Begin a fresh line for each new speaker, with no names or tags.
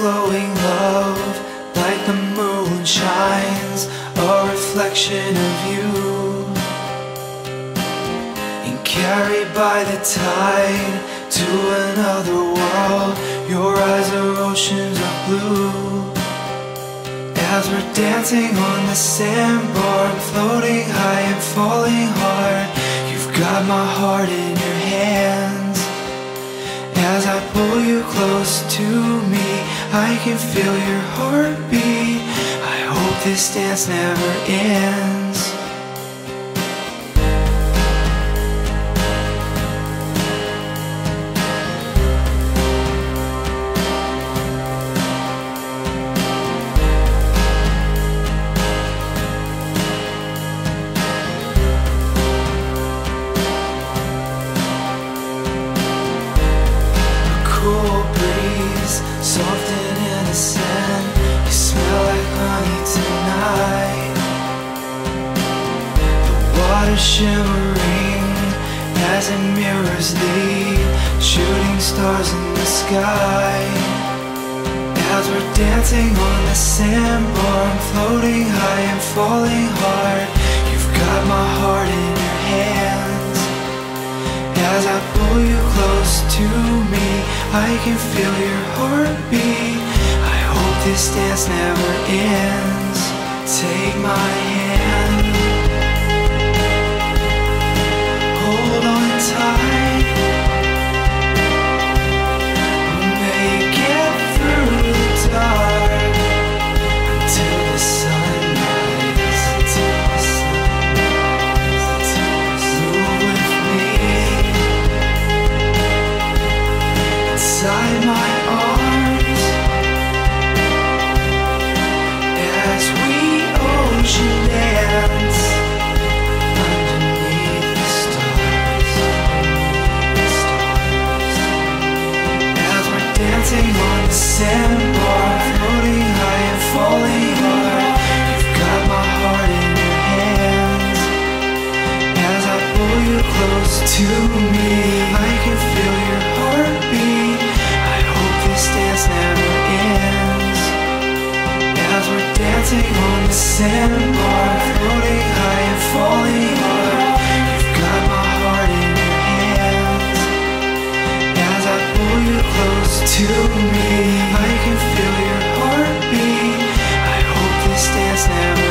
flowing love, like the moon shines, a reflection of you. And carried by the tide to another world, your eyes are oceans of blue. As we're dancing on the sandbar, floating high and falling hard, you've got my heart in your hands. As I pull you close to me, I can feel your heartbeat. I hope this dance never ends. Cool breeze, soft and innocent, you smell like honey tonight. The water shimmering as it mirrors the shooting stars in the sky. As we're dancing on the sandbar, I'm floating high and falling hard. You've got my heart in your hands. As I pull you close to me, I can feel your heartbeat. I hope this dance never ends. Take my hand, hold on tight. We'll make it through the dark until the sunrise. Until the sunrise. Move with me inside my arms as we ocean dance underneath the stars. As we're dancing on the sandbar, floating high and falling hard, you've got my heart in your hands. As I pull you close to me, I can feel your heartbeat. I hope this dance never ends. As we're dancing on the sandbar, floating high and falling hard, you've got my heart in your hands. As I pull you close to me, I can feel your heartbeat. I hope this dance never